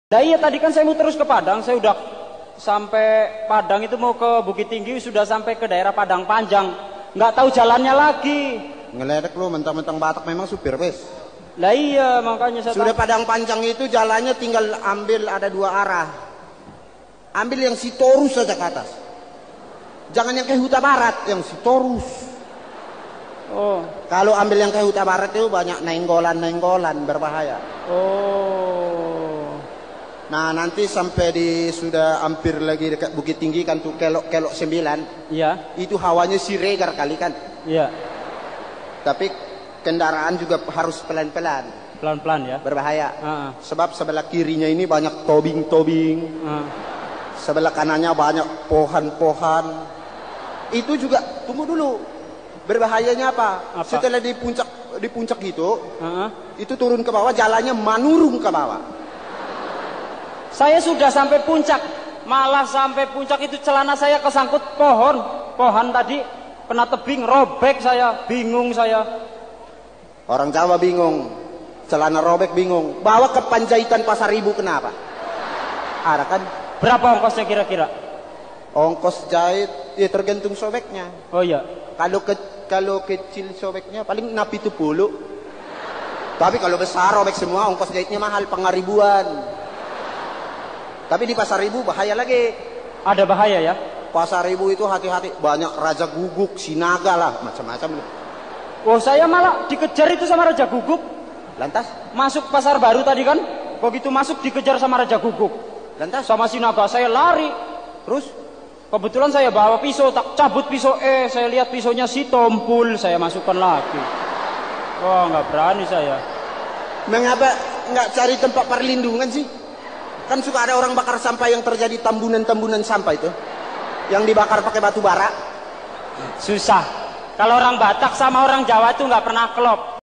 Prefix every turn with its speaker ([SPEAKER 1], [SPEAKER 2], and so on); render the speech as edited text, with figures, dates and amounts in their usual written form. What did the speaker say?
[SPEAKER 1] Nah iya tadi kan saya mau terus ke Padang, saya udah sampai Padang itu mau ke Bukit Tinggi, sudah sampai ke daerah Padang Panjang, nggak tahu jalannya lagi.
[SPEAKER 2] Ngeledek lu mentang-mentang Batak memang supir wes.
[SPEAKER 1] Nah iya makanya saya
[SPEAKER 2] Sudah Padang Panjang itu jalannya tinggal ambil ada dua arah. Ambil yang Sitorus saja ke atas. Jangan yang ke Huta Barat, yang Sitorus.
[SPEAKER 1] Oh.
[SPEAKER 2] Kalau ambil yang ke Huta Barat itu banyak nenggolan-nenggolan berbahaya.
[SPEAKER 1] Oh.
[SPEAKER 2] Nah nanti sampai sudah hampir lagi dekat Bukit Tinggi kan tuh kelok-kelok 9.
[SPEAKER 1] Iya.
[SPEAKER 2] Itu hawanya Siregar kali kan.
[SPEAKER 1] Iya.
[SPEAKER 2] Tapi kendaraan juga harus pelan-pelan.
[SPEAKER 1] Pelan-pelan ya.
[SPEAKER 2] Berbahaya. Sebab sebelah kirinya ini banyak tobing-tobing. Sebelah kanannya banyak pohon-pohon. Itu juga tunggu dulu. Berbahayanya apa? Setelah di puncak gitu, itu turun ke bawah, jalannya menurun ke bawah.
[SPEAKER 1] Saya sudah sampai puncak, malah sampai puncak itu celana saya kesangkut pohon tadi kena tebing, robek saya, bingung saya.
[SPEAKER 2] Orang Jawa bingung, celana robek bingung. Bawa ke Panjaitan Pasar Ibu kenapa? Ada kan?
[SPEAKER 1] Berapa ongkosnya kira-kira?
[SPEAKER 2] Ongkos jahit, ya tergantung sobeknya.
[SPEAKER 1] Oh iya.
[SPEAKER 2] Kalau kecil sobeknya paling napi 70. Tapi kalau besar robek semua ongkos jahitnya mahal, pengaribuan. Tapi di Pasar Ibu bahaya lagi.
[SPEAKER 1] Ada bahaya ya?
[SPEAKER 2] Pasar Ibu itu hati-hati, banyak raja guguk, sinaga lah, macam-macam.
[SPEAKER 1] Oh saya malah dikejar itu sama raja guguk.
[SPEAKER 2] Lantas?
[SPEAKER 1] Masuk Pasar Baru tadi kan, begitu masuk dikejar sama raja guguk.
[SPEAKER 2] Lantas?
[SPEAKER 1] Sama sinaga saya lari.
[SPEAKER 2] Terus?
[SPEAKER 1] Kebetulan saya bawa pisau, tak cabut pisau, saya lihat pisaunya si Tompul, saya masukkan lagi. Wah nggak berani saya.
[SPEAKER 2] Mengapa nggak cari tempat perlindungan sih? Kan suka ada orang bakar sampah yang terjadi tambunan-tambunan sampah itu. Yang dibakar pakai batu bara.
[SPEAKER 1] Susah. Kalau orang Batak sama orang Jawa itu nggak pernah klop.